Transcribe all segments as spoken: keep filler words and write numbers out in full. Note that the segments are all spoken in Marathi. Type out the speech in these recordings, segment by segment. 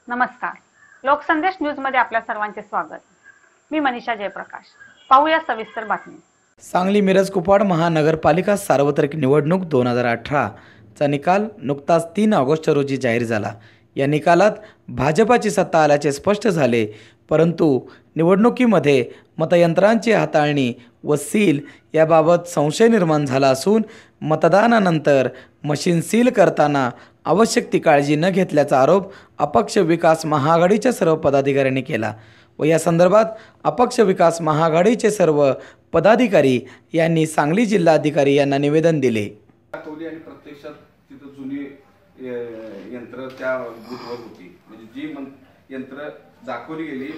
नमस्कार. लोकसंदेश न्यूज मध्ये आपल्या सर्वांचे स्वागत. मी मनीषा जयप्रकाश. पाहूया सविस्तर बातमी. सांगली मिरज कुपवाड महानगरपालिका सार्वत्रिक निवडणूक दोन हजार अठरा चा निकाल नुकताच तीन ऑगस्ट रोजी जाहीर झाला. या निकालात भाजपाची सत्ता आल्याचे स्पष्ट झाले, परंतु निवडणुकीमध्ये मतयंत्रांची हाताळणी व सील याबाबत संशय निर्माण झाला असून मतदानानंतर मशीन सील करताना आवश्यक ती काळजी न घेतल्याचा आरोप अपक्ष विकास महाआघाडीच्या सर्व पदाधिकाऱ्यांनी केला व या संदर्भात अपक्ष विकास महाआघाडीचे सर्व पदाधिकारी यांनी सांगली जिल्हाधिकारी यांना निवेदन दिले. आणि प्रत्यक्षात तिथं जुनी यंत्र त्या बूथवर होती, म्हणजे जी यंत्र दाखवली गेली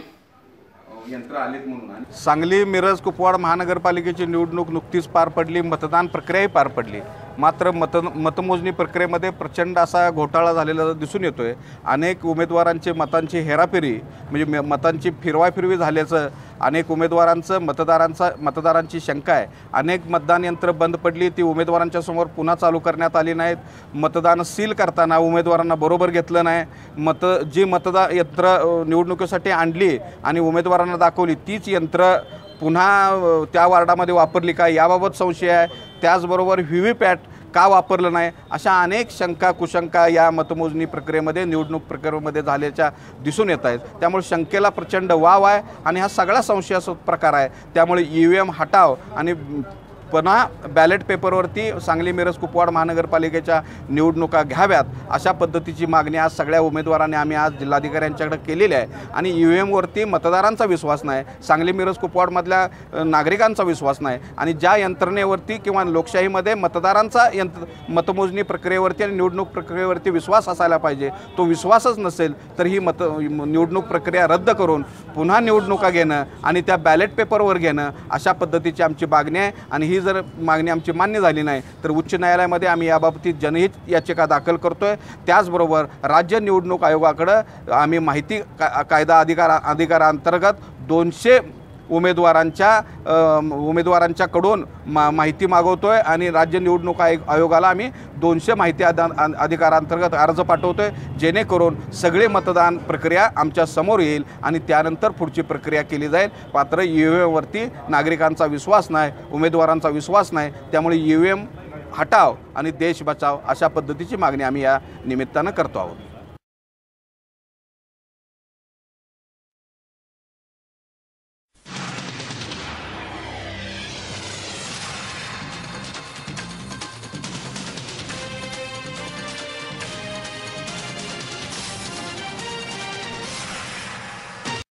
यंत्र आलेत म्हणून. सांगली मिरज कुपवाड महानगरपालिकेची निवडणूक नुकतीच पार पडली, मतदान प्रक्रियाही पार पडली. मात्र मत मतमोजणी प्रक्रियेमध्ये प्रचंड असा घोटाळा झालेला दिसून येतोय. अनेक उमेदवारांचे मतांची हेराफेरी म्हणजे मतांची फिरवाफिरवी झाल्याचं अनेक उमेदवारांचं मतदारांचा मतदारांची शंका आहे. अनेक मतदान यंत्र बंद पडली, ती उमेदवारांच्या समोर पुन्हा चालू करण्यात आली नाहीत. मतदान सील करताना उमेदवारांना बरोबर घेतलं नाही. मत जी मतदान यंत्र निवडणुकीसाठी आणली आणि उमेदवारांना दाखवली तीच यंत्र पुन्हा त्या वार्डामध्ये वापरली का याबाबत संशय आहे. त्याचबरोबर व्ही व्ही पॅट का वापरलं नाही अशा अनेक शंका कुशंका या मतमोजणी प्रक्रियेमध्ये निवडणूक प्रक्रियेमध्ये झाल्याच्या दिसून येत आहेत. त्यामुळे शंकेला प्रचंड वाव आहे आणि हा सगळा संशयास्पद प्रकार आहे. त्यामुळे ई व्ही एम हटाव आणि पुन्हा बॅलेट पेपरवरती सांगली मिरज कुपवाड महानगरपालिकेच्या निवडणुका घ्याव्यात अशा पद्धतीची मागणी आज सगळ्या उमेदवारांनी आम्ही आज जिल्हाधिकाऱ्यांच्याकडे केलेली आहे. आणि ई व्ही एमवरती मतदारांचा विश्वास नाही, सांगली मिरज कुपवाडमधल्या नागरिकांचा विश्वास नाही आणि ज्या यंत्रणेवरती किंवा लोकशाहीमध्ये मतदारांचा यंत्र मतमोजणी प्रक्रियेवरती आणि निवडणूक प्रक्रियेवरती विश्वास असायला पाहिजे, तो विश्वासच नसेल तर ही मत निवडणूक प्रक्रिया रद्द करून पुन्हा निवडणुका घेणं आणि त्या बॅलेट पेपरवर घेणं अशा पद्धतीची आमची मागणी आहे. आणि ही जर मागणी आमची मान्य झाली नाही तर उच्च न्यायालयामध्ये आम्ही याबाबतीत जनहित याचिका दाखल करतोय. त्याचबरोबर राज्य निवडणूक आयोगाकडे आम्ही माहिती का कायदा अधिकार अधिकारांतर्गत दोनशे उमेदवारांच्या उमेदवारांच्याकडून मा माहिती मागवतोय आणि राज्य निवडणूक आयोग आयोगाला आम्ही दोनशे माहिती अधिकारांतर्गत अर्ज पाठवतोय, जेणेकरून सगळे मतदान प्रक्रिया आमच्या समोर येईल आणि त्यानंतर पुढची प्रक्रिया केली जाईल. मात्र ई व्ही एमवरती नागरिकांचा विश्वास नाही, उमेदवारांचा विश्वास नाही. त्यामुळे ई व्ही एम हटाव आणि देश बचाव अशा पद्धतीची मागणी आम्ही या निमित्तानं करतो आहोत.